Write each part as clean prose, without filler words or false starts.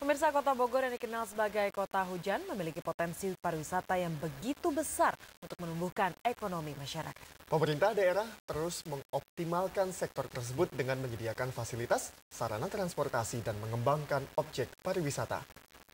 Pemirsa, Kota Bogor yang dikenal sebagai kota hujan memiliki potensi pariwisata yang begitu besar untuk menumbuhkan ekonomi masyarakat. Pemerintah daerah terus mengoptimalkan sektor tersebut dengan menyediakan fasilitas, sarana transportasi, dan mengembangkan objek pariwisata.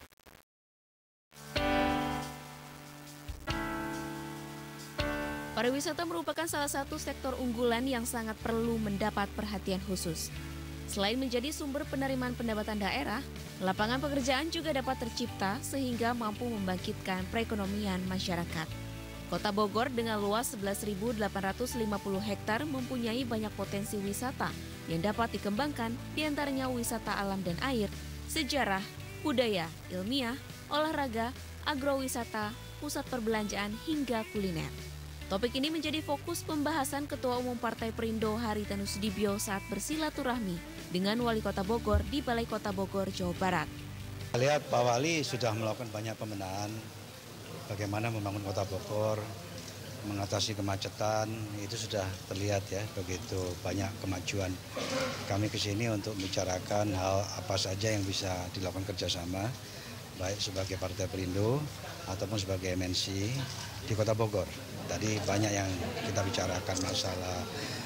Pariwisata merupakan salah satu sektor unggulan yang sangat perlu mendapat perhatian khusus. Selain menjadi sumber penerimaan pendapatan daerah, lapangan pekerjaan juga dapat tercipta sehingga mampu membangkitkan perekonomian masyarakat. Kota Bogor dengan luas 11.850 hektar mempunyai banyak potensi wisata yang dapat dikembangkan, diantaranya wisata alam dan air, sejarah, budaya, ilmiah, olahraga, agrowisata, pusat perbelanjaan hingga kuliner. Topik ini menjadi fokus pembahasan Ketua Umum Partai Perindo Haritanu Sudibyo saat bersilaturahmi dengan Wali Kota Bogor di Balai Kota Bogor, Jawa Barat. Lihat Pak Wali sudah melakukan banyak pembenahan, bagaimana membangun Kota Bogor, mengatasi kemacetan, itu sudah terlihat ya, begitu banyak kemajuan. Kami ke sini untuk membicarakan hal apa saja yang bisa dilakukan kerjasama, baik sebagai Partai Perindo ataupun sebagai MNC di Kota Bogor. Tadi banyak yang kita bicarakan masalah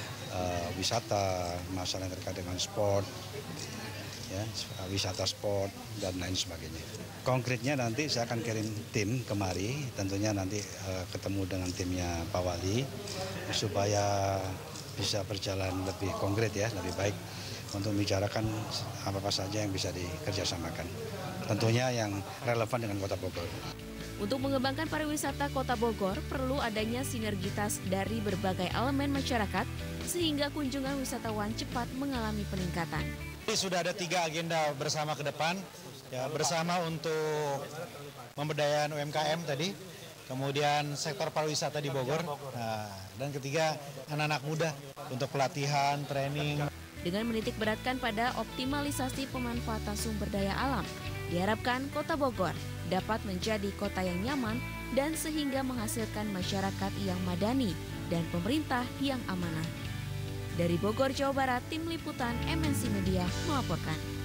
wisata, masalah yang terkait dengan sport, ya, wisata sport dan lain sebagainya. Konkretnya nanti saya akan kirim tim kemari, tentunya nanti ketemu dengan timnya Pak Wali supaya bisa berjalan lebih konkret ya, lebih baik untuk membicarakan apa saja yang bisa dikerjasamakan. Tentunya yang relevan dengan Kota Bogor. Untuk mengembangkan pariwisata Kota Bogor, perlu adanya sinergitas dari berbagai elemen masyarakat sehingga kunjungan wisatawan cepat mengalami peningkatan. Sudah ada 3 agenda bersama ke depan, ya, bersama untuk pemberdayaan UMKM tadi, kemudian sektor pariwisata di Bogor, dan ketiga anak-anak muda untuk pelatihan, training. Dengan menitik beratkan pada optimalisasi pemanfaatan sumber daya alam, diharapkan Kota Bogor dapat menjadi kota yang nyaman dan sehingga menghasilkan masyarakat yang madani dan pemerintah yang amanah. Dari Bogor, Jawa Barat, Tim Liputan MNC Media melaporkan.